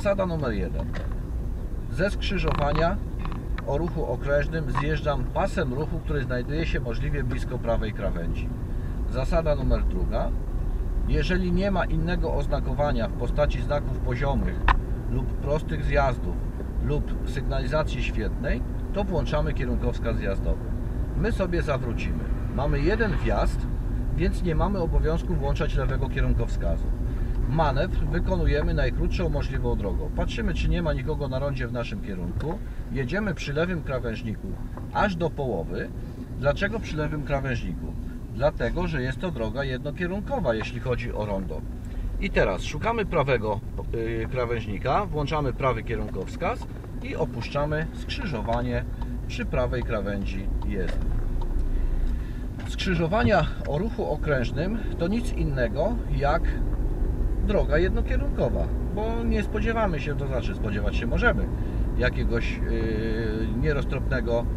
Zasada numer 1. Ze skrzyżowania o ruchu okrężnym zjeżdżam pasem ruchu, który znajduje się możliwie blisko prawej krawędzi. Zasada numer 2. Jeżeli nie ma innego oznakowania w postaci znaków poziomych lub prostych zjazdów lub sygnalizacji świetnej, to włączamy kierunkowskaz zjazdowy. My sobie zawrócimy. Mamy jeden wjazd, więc nie mamy obowiązku włączać lewego kierunkowskazu. Manewr wykonujemy najkrótszą możliwą drogą. Patrzymy, czy nie ma nikogo na rondzie w naszym kierunku. Jedziemy przy lewym krawężniku aż do połowy. Dlaczego przy lewym krawężniku? Dlatego, że jest to droga jednokierunkowa, jeśli chodzi o rondo. I teraz szukamy prawego krawężnika, włączamy prawy kierunkowskaz i opuszczamy skrzyżowanie przy prawej krawędzi jezdni. Skrzyżowania o ruchu okrężnym to nic innego jak droga jednokierunkowa, bo nie spodziewamy się, to znaczy spodziewać się możemy jakiegoś nieroztropnego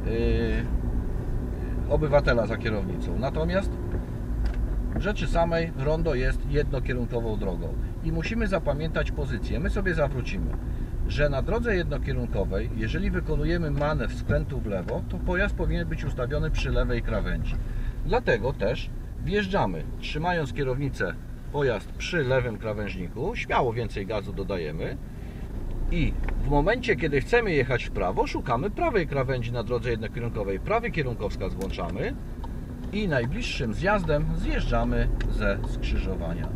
obywatela za kierownicą. Natomiast w rzeczy samej rondo jest jednokierunkową drogą i musimy zapamiętać pozycję. My sobie zawrócimy, że na drodze jednokierunkowej, jeżeli wykonujemy manewr skrętu w lewo, to pojazd powinien być ustawiony przy lewej krawędzi. Dlatego też wjeżdżamy, trzymając kierownicę, pojazd przy lewym krawężniku, śmiało więcej gazu dodajemy i w momencie, kiedy chcemy jechać w prawo, szukamy prawej krawędzi na drodze jednokierunkowej. Prawy kierunkowskaz włączamy i najbliższym zjazdem zjeżdżamy ze skrzyżowania.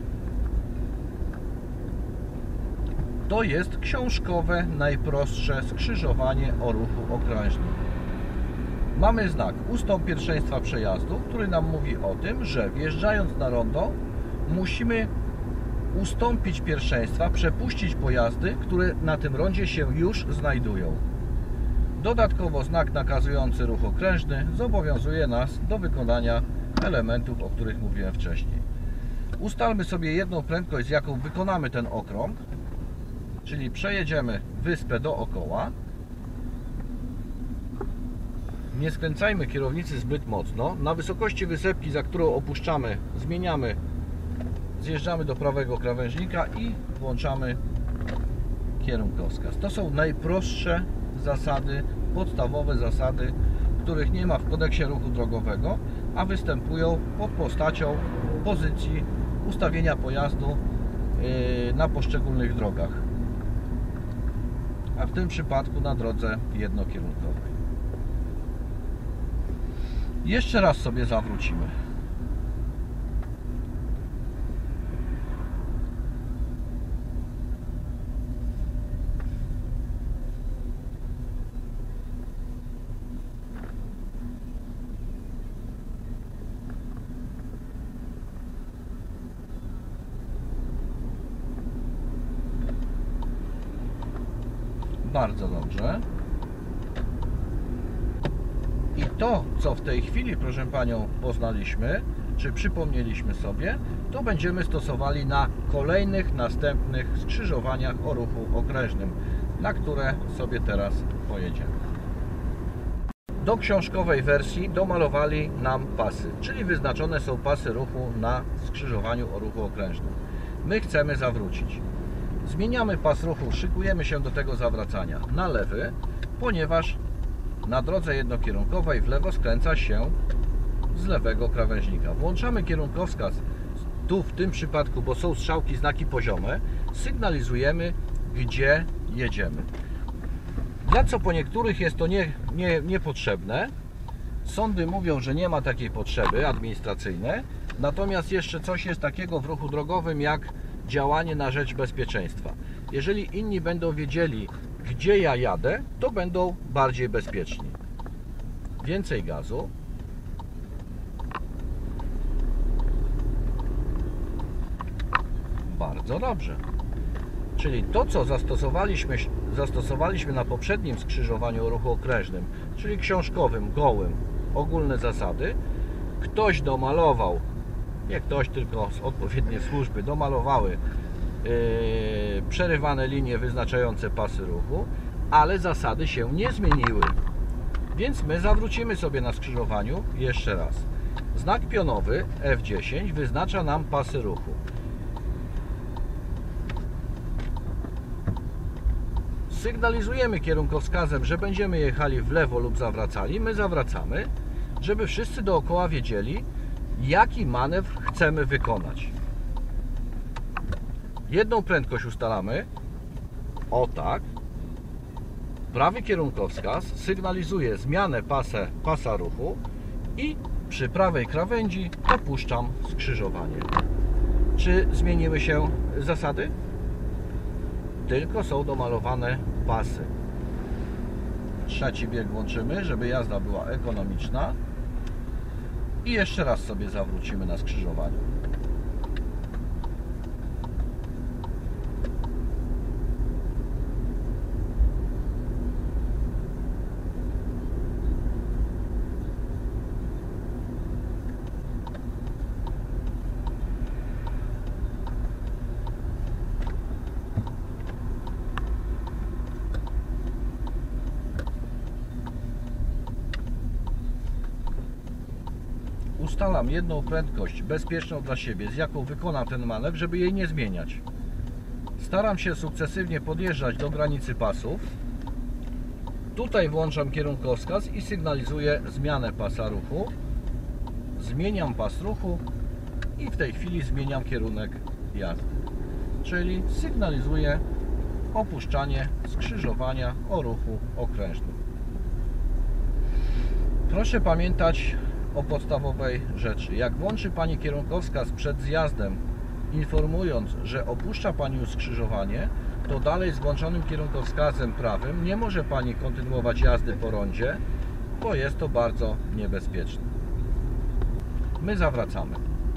To jest książkowe, najprostsze skrzyżowanie o ruchu okrężnym. Mamy znak ustąp pierwszeństwa przejazdu, który nam mówi o tym, że wjeżdżając na rondo musimy ustąpić pierwszeństwa, przepuścić pojazdy, które na tym rondzie się już znajdują. Dodatkowo znak nakazujący ruch okrężny zobowiązuje nas do wykonania elementów, o których mówiłem wcześniej. Ustalmy sobie jedną prędkość, z jaką wykonamy ten okrąg, czyli przejedziemy wyspę dookoła. Nie skręcajmy kierownicy zbyt mocno. Na wysokości wysepki, za którą opuszczamy, zmieniamy, zjeżdżamy do prawego krawężnika i włączamy kierunkowskaz. To są najprostsze zasady, podstawowe zasady, których nie ma w kodeksie ruchu drogowego, a występują pod postacią pozycji ustawienia pojazdu na poszczególnych drogach, a w tym przypadku na drodze jednokierunkowej. Jeszcze raz sobie zawrócimy. Bardzo dobrze. I to, co w tej chwili, proszę Panią, poznaliśmy, czy przypomnieliśmy sobie, to będziemy stosowali na kolejnych, następnych skrzyżowaniach o ruchu okrężnym, na które sobie teraz pojedziemy. Do książkowej wersji domalowali nam pasy, czyli wyznaczone są pasy ruchu na skrzyżowaniu o ruchu okrężnym. My chcemy zawrócić. Zmieniamy pas ruchu, szykujemy się do tego zawracania na lewy, ponieważ na drodze jednokierunkowej w lewo skręca się z lewego krawężnika. Włączamy kierunkowskaz, tu w tym przypadku, bo są strzałki, znaki poziome, sygnalizujemy, gdzie jedziemy. Dla co po niektórych jest to niepotrzebne. Sądy mówią, że nie ma takiej potrzeby administracyjnej, natomiast jeszcze coś jest takiego w ruchu drogowym jak działanie na rzecz bezpieczeństwa. Jeżeli inni będą wiedzieli, gdzie ja jadę, to będą bardziej bezpieczni. Więcej gazu. Bardzo dobrze. Czyli to, co zastosowaliśmy na poprzednim skrzyżowaniu o ruchu okrężnym, czyli książkowym, gołym, ogólne zasady, ktoś domalował, nie ktoś, tylko odpowiednie służby domalowały przerywane linie wyznaczające pasy ruchu, ale zasady się nie zmieniły. Więc my zawrócimy sobie na skrzyżowaniu jeszcze raz. Znak pionowy F10 wyznacza nam pasy ruchu. sygnalizujemy kierunkowskazem, że będziemy jechali w lewo lub zawracali, my zawracamy, żeby wszyscy dookoła wiedzieli, jaki manewr chcemy wykonać. Jedną prędkość ustalamy, o tak. Prawy kierunkowskaz sygnalizuje zmianę pasa ruchu i przy prawej krawędzi opuszczam skrzyżowanie. Czy zmieniły się zasady? Tylko są domalowane pasy. Trzeci bieg włączymy, żeby jazda była ekonomiczna. I jeszcze raz sobie zawrócimy na skrzyżowaniu. Ustalam jedną prędkość bezpieczną dla siebie, z jaką wykonam ten manewr, żeby jej nie zmieniać. Staram się sukcesywnie podjeżdżać do granicy pasów. Tutaj włączam kierunkowskaz i sygnalizuję zmianę pasa ruchu. Zmieniam pas ruchu i w tej chwili zmieniam kierunek jazdy. Czyli sygnalizuję opuszczanie skrzyżowania o ruchu okrężnym. Proszę pamiętać o podstawowej rzeczy. Jak włączy Pani kierunkowskaz przed zjazdem, informując, że opuszcza Pani już skrzyżowanie, to dalej z włączonym kierunkowskazem prawym nie może Pani kontynuować jazdy po rondzie, bo jest to bardzo niebezpieczne. My zawracamy.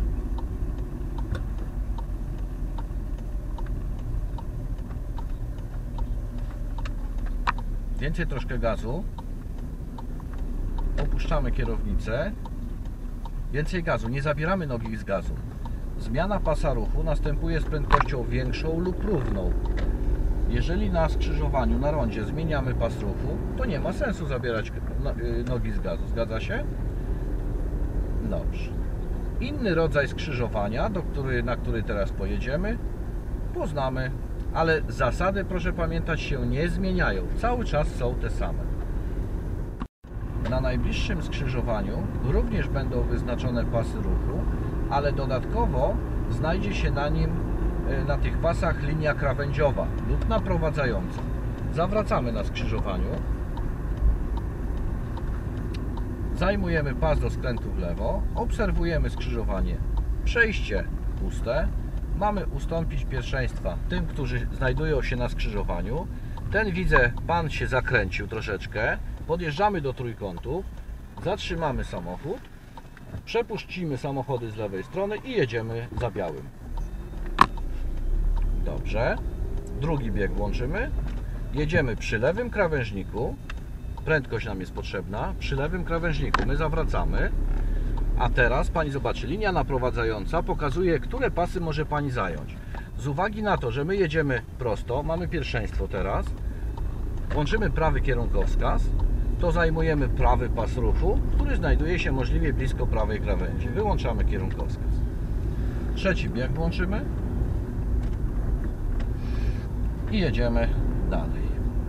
Więcej troszkę gazu. Opuszczamy kierownicę. Więcej gazu, nie zabieramy nogi z gazu. Zmiana pasa ruchu następuje z prędkością większą lub równą. Jeżeli na skrzyżowaniu, na rondzie zmieniamy pas ruchu, to nie ma sensu zabierać nogi z gazu. Zgadza się? Dobrze. Inny rodzaj skrzyżowania, na który teraz pojedziemy, poznamy, ale zasady, proszę pamiętać, się nie zmieniają. Cały czas są te same. Na najbliższym skrzyżowaniu również będą wyznaczone pasy ruchu, ale dodatkowo znajdzie się na nim, na tych pasach, linia krawędziowa lub naprowadzająca. Zawracamy na skrzyżowaniu, zajmujemy pas do skrętu w lewo, obserwujemy skrzyżowanie, przejście puste, mamy ustąpić pierwszeństwa tym, którzy znajdują się na skrzyżowaniu. Ten, widzę, pan się zakręcił troszeczkę. Podjeżdżamy do trójkątów, zatrzymamy samochód, przepuścimy samochody z lewej strony i jedziemy za białym. Dobrze. Drugi bieg włączymy. Jedziemy przy lewym krawężniku. Prędkość nam jest potrzebna. Przy lewym krawężniku my zawracamy. A teraz Pani zobaczy, linia naprowadzająca pokazuje, które pasy może Pani zająć. Z uwagi na to, że my jedziemy prosto, mamy pierwszeństwo teraz, włączymy prawy kierunkowskaz, to zajmujemy prawy pas ruchu, który znajduje się możliwie blisko prawej krawędzi. Wyłączamy kierunkowskaz. Trzeci bieg włączymy i jedziemy dalej.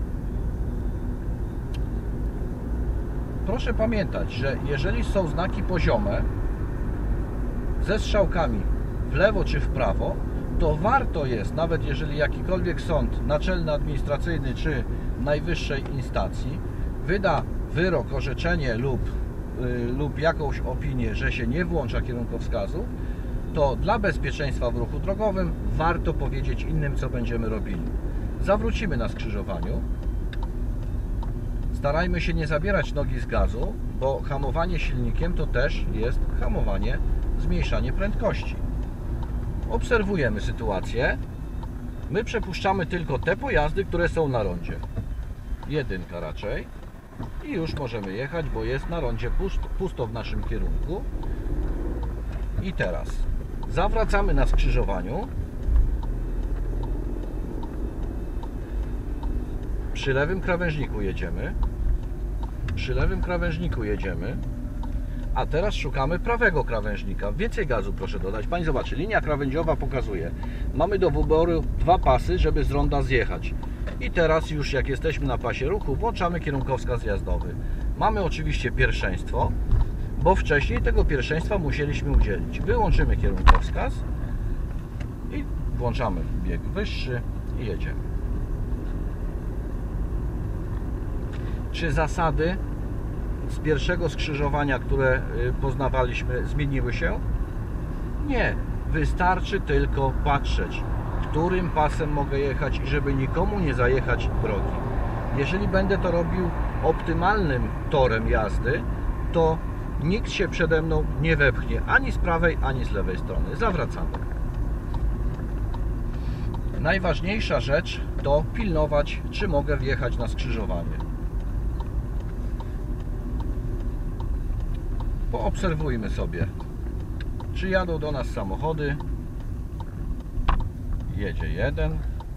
Proszę pamiętać, że jeżeli są znaki poziome ze strzałkami w lewo czy w prawo, to warto jest, nawet jeżeli jakikolwiek sąd naczelny, administracyjny czy najwyższej instancji wyda wyrok, orzeczenie lub jakąś opinię, że się nie włącza kierunkowskazu, to dla bezpieczeństwa w ruchu drogowym warto powiedzieć innym, co będziemy robili. Zawrócimy na skrzyżowaniu. Starajmy się nie zabierać nogi z gazu, bo hamowanie silnikiem to też jest hamowanie, zmniejszanie prędkości. Obserwujemy sytuację. My przepuszczamy tylko te pojazdy, które są na rondzie. Jedynka raczej. I już możemy jechać, bo jest na rondzie pusto w naszym kierunku. I teraz zawracamy na skrzyżowaniu. Przy lewym krawężniku jedziemy. Przy lewym krawężniku jedziemy. A teraz szukamy prawego krawężnika. Więcej gazu proszę dodać. Pani zobaczy, linia krawędziowa pokazuje. Mamy do wyboru dwa pasy, żeby z ronda zjechać. I teraz już jak jesteśmy na pasie ruchu, włączamy kierunkowskaz jazdowy. Mamy oczywiście pierwszeństwo, bo wcześniej tego pierwszeństwa musieliśmy udzielić. Wyłączymy kierunkowskaz i włączamy bieg wyższy i jedziemy. Czy zasady z pierwszego skrzyżowania, które poznawaliśmy, zmieniły się? Nie. Wystarczy tylko patrzeć, którym pasem mogę jechać i żeby nikomu nie zajechać drogi. Jeżeli będę to robił optymalnym torem jazdy, to nikt się przede mną nie wepchnie ani z prawej, ani z lewej strony. Zawracamy. Najważniejsza rzecz to pilnować, czy mogę wjechać na skrzyżowanie. Poobserwujmy sobie, czy jadą do nas samochody. Jedzie jeden.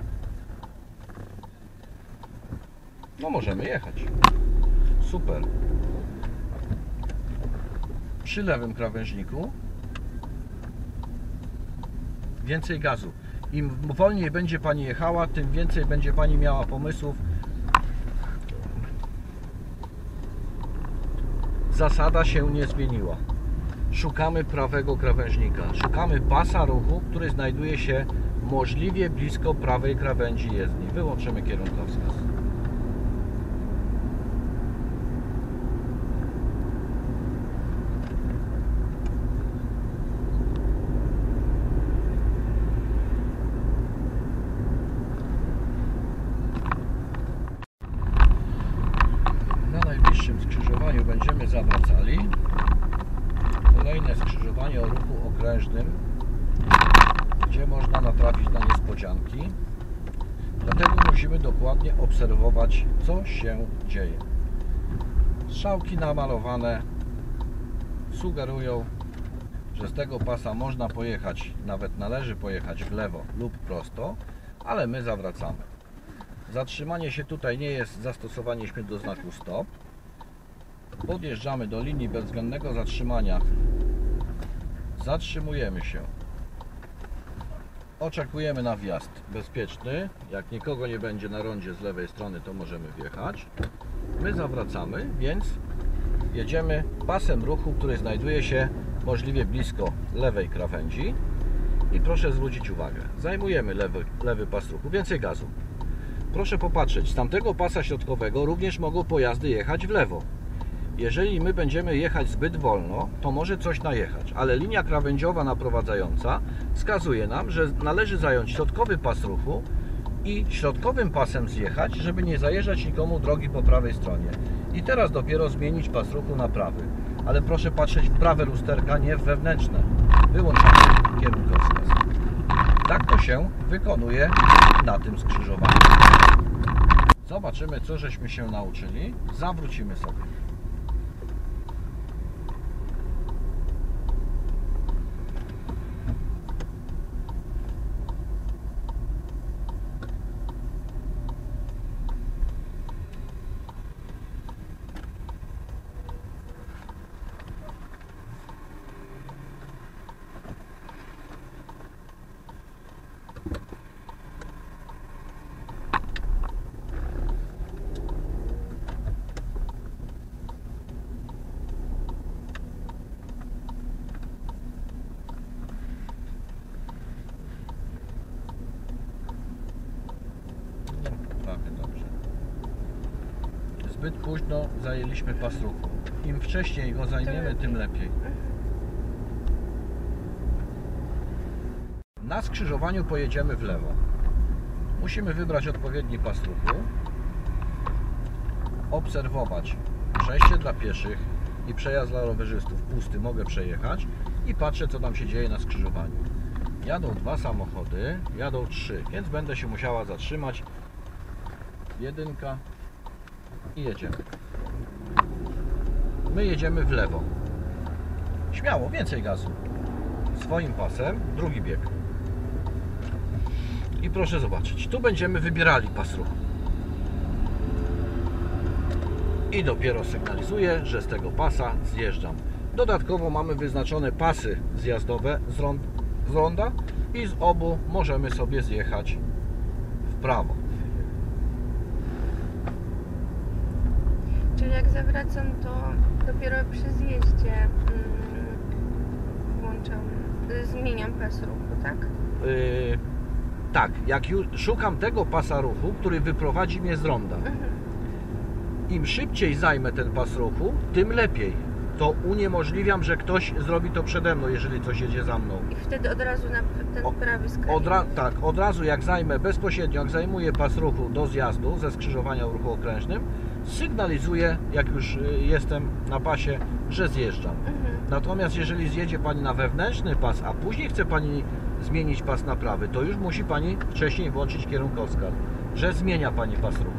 No możemy jechać. Super. Przy lewym krawężniku więcej gazu. Im wolniej będzie Pani jechała, tym więcej będzie Pani miała pomysłów. Zasada się nie zmieniła. Szukamy prawego krawężnika. Szukamy pasa ruchu, który znajduje się możliwie blisko prawej krawędzi jezdni. Wyłączymy kierunkowskaz. Na najbliższym skrzyżowaniu będziemy zawracali. Kolejne skrzyżowanie o ruchu okrężnym, gdzie można natrafić na niespodzianki. Dlatego musimy dokładnie obserwować, co się dzieje. Strzałki namalowane sugerują, że z tego pasa można pojechać, nawet należy pojechać w lewo lub prosto, ale my zawracamy. Zatrzymanie się tutaj nie jest zastosowanie się do znaku stop. Podjeżdżamy do linii bezwzględnego zatrzymania. Zatrzymujemy się. Oczekujemy na wjazd bezpieczny. Jak nikogo nie będzie na rondzie z lewej strony, to możemy wjechać. My zawracamy, więc jedziemy pasem ruchu, który znajduje się możliwie blisko lewej krawędzi. I proszę zwrócić uwagę, zajmujemy lewy pas ruchu, więcej gazu. Proszę popatrzeć, z tamtego pasa środkowego również mogą pojazdy jechać w lewo. Jeżeli my będziemy jechać zbyt wolno, to może coś najechać, ale linia krawędziowa naprowadzająca wskazuje nam, że należy zająć środkowy pas ruchu i środkowym pasem zjechać, żeby nie zajeżdżać nikomu drogi po prawej stronie. I teraz dopiero zmienić pas ruchu na prawy. Ale proszę patrzeć w prawe lusterka, nie w wewnętrzne. Wyłączamy kierunkowskaz. Tak to się wykonuje na tym skrzyżowaniu. Zobaczymy, co żeśmy się nauczyli. Zawrócimy sobie. Zbyt późno zajęliśmy pas ruchu. Im wcześniej go zajmiemy, tym lepiej. Na skrzyżowaniu pojedziemy w lewo. Musimy wybrać odpowiedni pas ruchu, obserwować przejście dla pieszych i przejazd dla rowerzystów pusty, mogę przejechać i patrzę, co tam się dzieje na skrzyżowaniu. Jadą dwa samochody, jadą trzy, więc będę się musiała zatrzymać. Jedynka i jedziemy. My jedziemy w lewo. Śmiało, więcej gazu. Swoim pasem, drugi bieg. I proszę zobaczyć, tu będziemy wybierali pas ruchu. I dopiero sygnalizuję, że z tego pasa zjeżdżam. Dodatkowo mamy wyznaczone pasy zjazdowe z ronda i z obu możemy sobie zjechać w prawo. Czyli jak zawracam, to dopiero przy zjeździe zmieniam pas ruchu, tak? Tak, jak już szukam tego pasa ruchu, który wyprowadzi mnie z ronda. Im szybciej zajmę ten pas ruchu, tym lepiej. To uniemożliwiam, że ktoś zrobi to przede mną, jeżeli coś jedzie za mną. I wtedy od razu na ten prawy skręt. Tak, od razu jak zajmę bezpośrednio, jak zajmuję pas ruchu do zjazdu ze skrzyżowania o ruchu okrężnym, sygnalizuję, jak już jestem na pasie, że zjeżdżam. Natomiast jeżeli zjedzie Pani na wewnętrzny pas, a później chce Pani zmienić pas na prawy, to już musi Pani wcześniej włączyć kierunkowskaz, że zmienia Pani pas ruchu.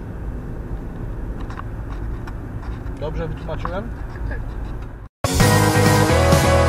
Dobrze wytłumaczyłem? Tak.